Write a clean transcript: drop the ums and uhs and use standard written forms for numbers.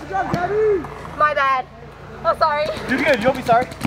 My bad. Oh, sorry. You're good. You'll be sorry.